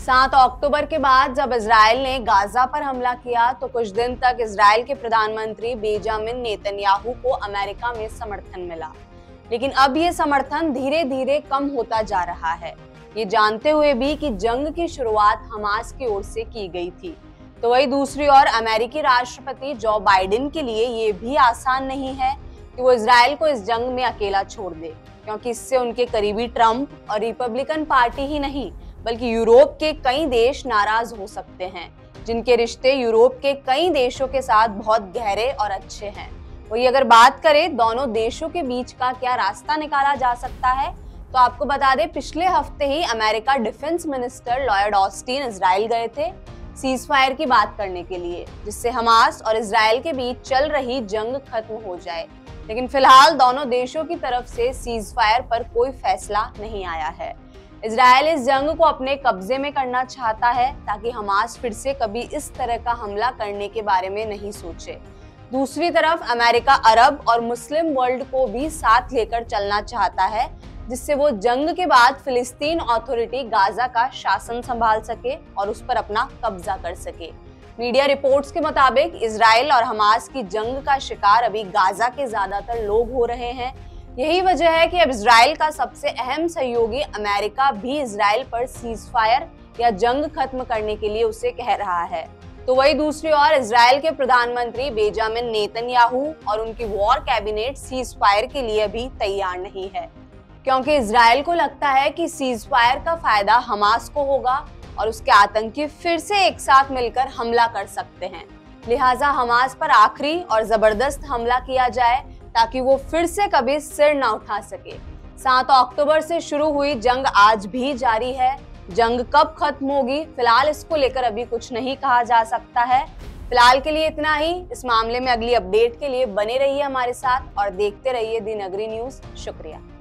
7 अक्टूबर के बाद जब इजराइल ने गाजा पर हमला किया तो कुछ दिन तक इजराइल के प्रधानमंत्री बेंजामिन नेतन्याहू को अमेरिका में समर्थन मिला, लेकिन अब ये समर्थन धीरे धीरे कम होता जा रहा है, ये जानते हुए भी कि जंग की शुरुआत हमास की ओर से की गई थी। तो वही दूसरी ओर अमेरिकी राष्ट्रपति जो बाइडेन के लिए ये भी आसान नहीं है कि वो इजराइल को इस जंग में अकेला छोड़ दे, क्योंकि इससे उनके करीबी ट्रंप और रिपब्लिकन पार्टी ही नहीं बल्कि यूरोप के कई देश नाराज हो सकते हैं, जिनके रिश्ते यूरोप के कई देशों के साथ बहुत गहरे और अच्छे हैं। वही अगर बात करें दोनों देशों के बीच का क्या रास्ता निकाला जा सकता है, तो आपको बता दें पिछले हफ्ते ही America defence minister Lloyd Austin Israel गए थे सीज फायर की बात करने के लिए, जिससे हमास और इजराइल के बीच चल रही जंग खत्म हो जाए। लेकिन फिलहाल दोनों देशों की तरफ से सीज फायर पर कोई फैसला नहीं आया है। इजराइल इस जंग को अपने कब्जे में करना चाहता है ताकि हमास फिर से कभी इस तरह का हमला करने के बारे में नहीं सोचे। दूसरी तरफ अमेरिका अरब और मुस्लिम वर्ल्ड को भी साथ लेकर चलना चाहता है, जिससे वो जंग के बाद फिलिस्तीन अथॉरिटी गाजा का शासन संभाल सके और उस पर अपना कब्जा कर सके। मीडिया रिपोर्ट्स के मुताबिक इजराइल और हमास की जंग का शिकार अभी गाजा के ज्यादातर लोग हो रहे हैं। यही वजह है कि अब इजराइल का सबसे अहम सहयोगी अमेरिका भी इजराइल पर सीज फायर या जंग खत्म करने के लिए उसे कह रहा है। तो वही दूसरी ओर इजराइल के प्रधानमंत्री बेंजामिन नेतन्याहू और उनकी वॉर कैबिनेट सीज फायर के लिए भी तैयार नहीं है, क्योंकि इजराइल को लगता है कि सीज फायर का फायदा हमास को होगा और उसके आतंकी फिर से एक साथ मिलकर हमला कर सकते हैं। लिहाजा हमास पर आखिरी और जबरदस्त हमला किया जाए ताकि वो फिर से कभी सिर न उठा सके। 7 अक्टूबर से शुरू हुई जंग आज भी जारी है। जंग कब खत्म होगी फिलहाल इसको लेकर अभी कुछ नहीं कहा जा सकता है। फिलहाल के लिए इतना ही। इस मामले में अगली अपडेट के लिए बने रहिए हमारे साथ और देखते रहिए दी नगरी न्यूज। शुक्रिया।